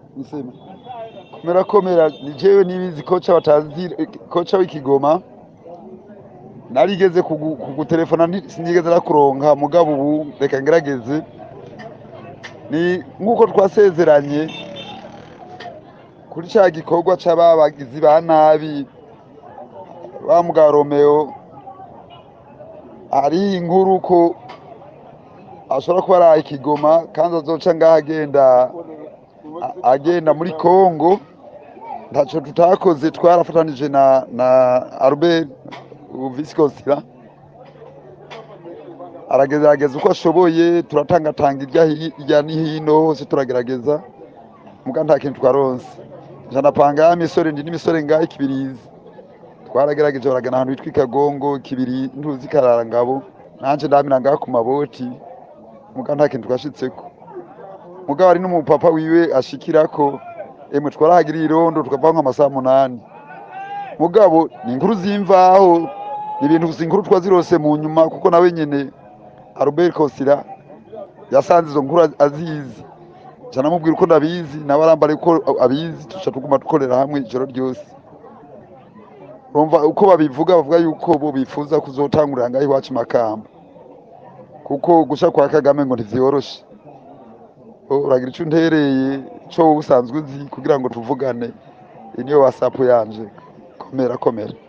Nisema komera ni jewe nibizi kocha batazi kocha w'ikigoma narigeze kugutelefona sinigeze nakuronka mugabo ubu reka ngerageze ni nkuko twasezeranye kuri ca gikorwa c'ababagizi ba nabi wa mugabo Romeo ari inkuru ko ashobora kuba ari ikigoma kandi azoca ngaha agenda muri Kongo ntaco tutakoze twarafatanije na Albert Viscosira aragerageza uko ashoboye turatangatanga irya n'ihino hose turagerageza muga nta kintu twaronse janapanga ya misore ndi n'imisore ngaho ikibirizi twaragerageje baragana ahantu hitwa Kagongo kibiri ntuzi Kararangabo nanje ndamira ngaho ku maboti muga nta kintu twashitseko mugabo ari n'umupapa wiwe ashikirako emwe twarahagira irondo tukavanga amasaha 8 mugabo ni inkuru zimvaho ibintu inkuru twazirose mu nyuma kuko nawe nyene Albert Kosira yasanze izo nkuru azizi cyane mubwira uko ndabizi nawe arambare ko abizi tuca tuguma dukorera hamwe ijoro ryose urumva uko bavuga yuko bo bifuza kuzotangurira ngaho iwacu Makamba kuko gusha kwa Kagame ngo ntivyoroshe uragira icyo untereye cyo usanzwe uzi kugira ngo tuvugane niyo WhatsApp yanje komera